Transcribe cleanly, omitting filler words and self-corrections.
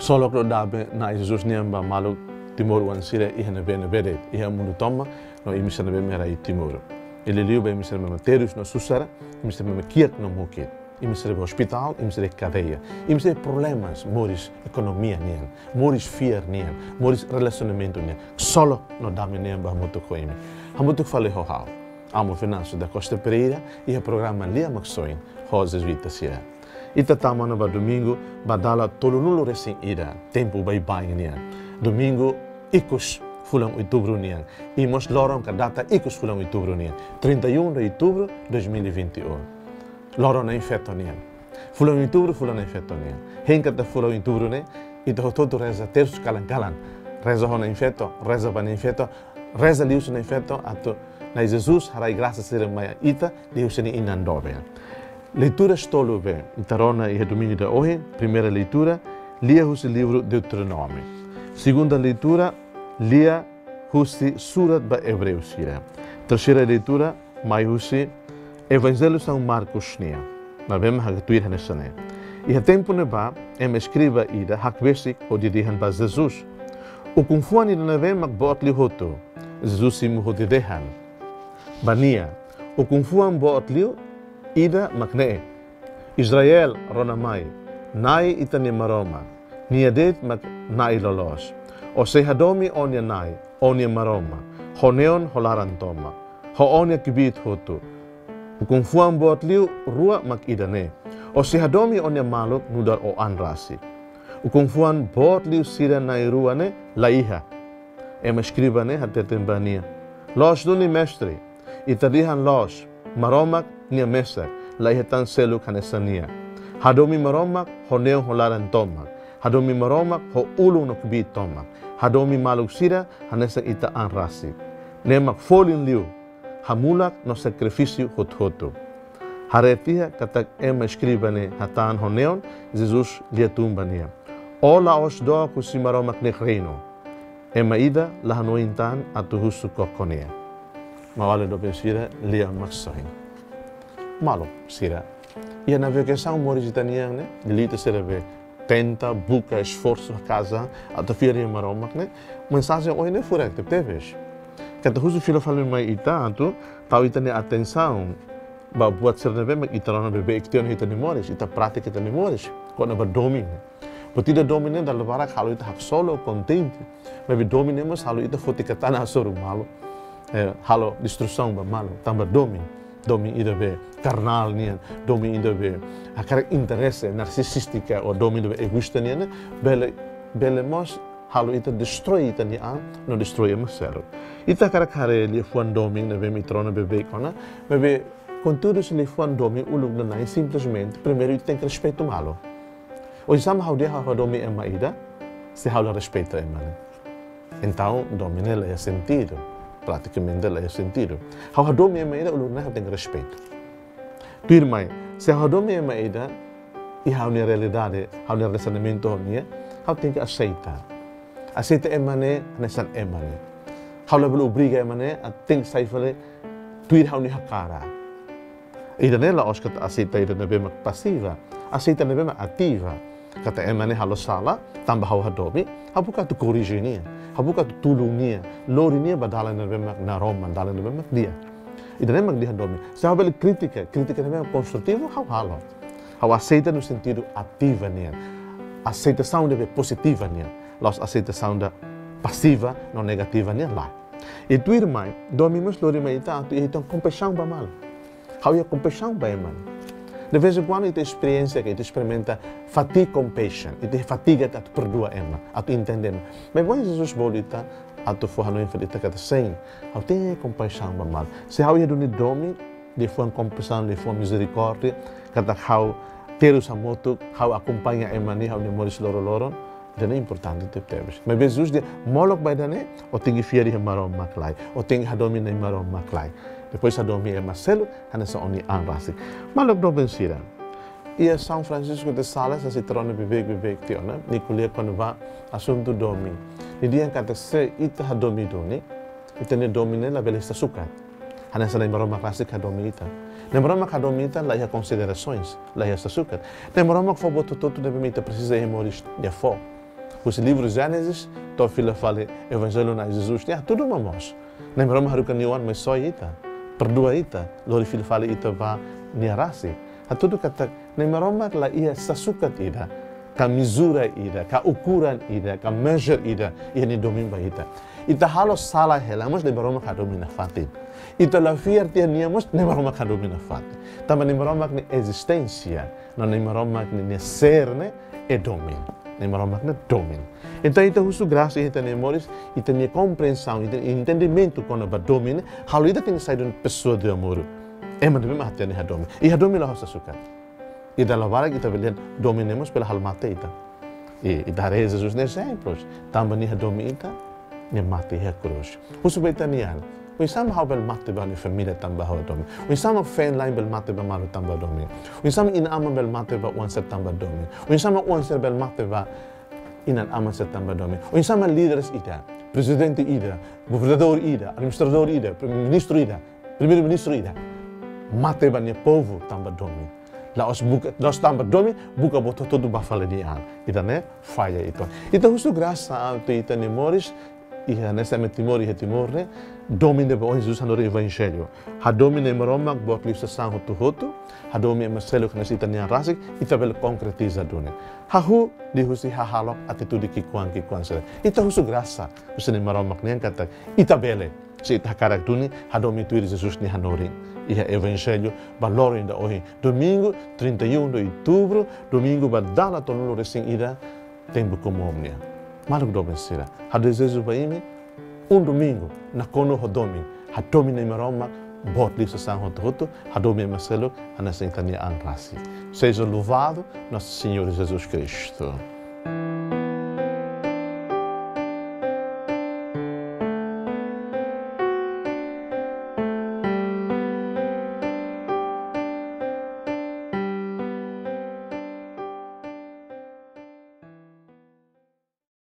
Solo que dabe na Jesus niamba malu timor wan sire ihe na bene bede ihe mundu toma no imisa na beme rai timor. Ele liu be imisa na materius no susara, imisa na kiet no mukit. Imisa na hospital, imisa na cadeia. Imisa na problemas, moris economia nian, moris fear nian, moris relacionamento nian. Solo no dame niamba hamutu koimi. Hamutu fale ho hao. Amo Finanço da Costa Pereira e o programa Lia Maxoin, Rosas Vitacia. Ita tamana ba domingo badala tolunulo recém ira tempo vai banhar. Domingo ikus fulang outubro niang. Imos lorong ka data ikus fulang outubro niang. 31 de outubro 2021. Lorong na infeto niang. Fulang outubro fulang na infeto niang. Henka ta fulang outubro ne ita hototo reza terço kalan. Reza hona infeto, reza ba na infeto, reza lius na infeto ato na Jesus harai graça ser mai ita lius ni inandobe. Leitura stolove, Tarona e domingo de hoje, primeira leitura, lia o livro Deuteronômio. Segunda leitura, lia o Surat ba Hebreus. Terceira leitura, mai o Evangelho São Marcos. Mas vemos a tuir nessa. E a tempo neba, escreva ida, hakbesik o dirihan ba Jesus. O confuani na vem bot li hoto. Jesus simu ho didehan. Bania. O confuan bot liu ida makne Israel ronamai nai itani maroma niadet mak nai lolos o sehadomi onya nai onya maroma honeon holaran toma ho onya kibit hotu confuam bot liu rua mak idane o sehadomi onya maluk nudar o anrasi o confuan bot liu sira nai ruane laiha escribane hatetembania los duni mestre itadihan los maromak nia mesa laihetan seluk hanesania. Hadomi maromak honeo holaran tomak. Hadomi maromak ho ulu no kibit tomak. Hadomi maluk sira hanesa ita anrasi. Nemak folin liu hamulak no sacrifício hot-hoto. Haretia katak escribane hatan honeon Jesus liatumbania. Ola os do kusimaromak ne reino. Ida lahanointan atuhusu kokonia. Mawale do pensira lia maxoin. Malo sira. E na versão morisitaniana, né? Delita serve tenta, busca, esforço a casa, a tafira maromak, né? Mensagem hoje não foi que teves. Que tu usa filho falando mais tanto, tal itane atenção, ba buat serve mas itarana bebê que tem itane moris, ita prática itane moris, quando ba domina. Potida domina dalam barak halu ita hak solo contente, mas dominemos halu ita foticatana soru malo. Halo destrução ba malo, tamba domin ida be carnal nian, domin ida be akar interesse narcisística ou domin ida be egoísta nian, bele mos halo ita destrói ita nian, não destrói maselo. Ita karakare li fuan domin na be mitrona bebê kona, bebê contudo se li fuan domin ulug na nai simplesmente primeiro ita tem que respeito malo. Hoje sama how dia how domin ema ida, se how respeito ema. Então domin ela é sentido. Praticamente ela é sentido. How hadomi ema ida ulur na tem respeito. Pirmai, se hadomi ema ida e how ni realidade, how ni relacionamento nia, how tem que aceitar. Aceita ema ne, nesan ema ne. How la belo obriga ema ne, a tem sai fale tuir how ni hakara. Ida nela oskat aceita ida na bema passiva, aceita na bema ativa. Kata ema ne halo sala, tamba how hadomi, how buka tu corrigir nia. Habuka tulungnya, lorinya badalan na Roma, badalan na dia. Ida nem dia domi. Se há bela crítica nem construtiva, halo. How aceita no sentido ativa nia. Aceitação deve positiva nia. Los aceitação da passiva, não negativa nia lá. E tu irmã, domimos lorima ita, e então compaixão ba mal. How ia compaixão ba man. De vez em quando ita experiência que ita experimenta fatigue compassion, ita fatiga a tu perdoa ema, a tu entender. Mas quando Jesus bolita, a tu for hano infadita kata sem, how tem compaixão ba mal. Se how ia duni domi, de fuan compaixão, de fuan misericórdia, kata how terus amotu, how acompanha ema ni, how ni moris loro-loron, dan é importante te teves. Mas Jesus dia molok ba dane, o tingi fiari marom maklai, o tingi hadomi na marom maklai. Depois a dormir é Marcelo, a nessa oni anrasi. Malok do bensira. E a São Francisco de Sales, a se torna bebê tiona, Nicolia quando va assunto dormir. E dia que se ita ha dormir doni, ita ne domine la beleza suka. A nessa nem maroma clássica domita. Nem maroma cadomita lá ia considerações, lá ia suka. Nem maroma que for boto todo deve mita precisa de moris de fo. Os livros Gênesis, to fila fala evangelho na Jesus, tudo mamos. Nem Roma harukan niwan mas só ita, perdoa ita, lori fila fala ita va niarasi. Tudo kata nem Roma la ia sasukat ida, ka misura ida, ka ukuran ida, ka measure ida, ia ni domimba ita. Ita halos salah helamos nem Roma ka domina fatin. Ita la fiertia niamos nem Roma ka domina fatin. Tama nem Roma ni existência, não nem Roma ni ser ne e domina. Nem Roma ni domina. Então, ita husu graça, ita nemoris, ita minha compreensão, ita entendimento quando vai domina, halo ita tem saído de pessoa de amor. Mas deve matar ni domina. E domina hossa suka. E da lavara kita velian dominemos pela hal mate ita. E da Jesus ne exemplos. Tamba ni domina ita, ni mate he cruz. Husu beta nian. O insama hau bel mate ba ni família tamba hau domina. O insama fan line bel mate ba malu tamba domina. O insama inama bel mate ba uanser tamba domina. O insama uanser bel mate ba inan aman sa tamba domi. O insama líderes ida, presidente ida, governador ida, administrador ida, primeiro-ministro ida. Mate banya povo tamba domi. Nós tamba domi, buka boto todo bafale di an. Ita ne falha ito. Ita husu graça auto ita nemoris, iha nessa metimori hetimor ne, domine ba Jesus hanore evangelho. Ha domine maromak bot lisa sang hotu, ha domine maselo kana sita nia rasik, ita bel concretiza dune. Hahu di husi hahalok atitude kikuan sila. Ita husu graça, husu ni maromak nian kata, ita bele. Se ita hakarak dune, ha domine tuiri Jesus ni hanori. Iha evangelho balor ainda hoje. Domingo, 31 de outubro, domingo badala tonulo resing ida, tempo como omnia. Maluk do bensira. Ha desejo ba imi, domingo, na kono hodomi, ha domine maromak, bot lisa sang hotu, ha domine Marcelo, a nessa entania anrasi. Seja louvado nosso Senhor Jesus Cristo.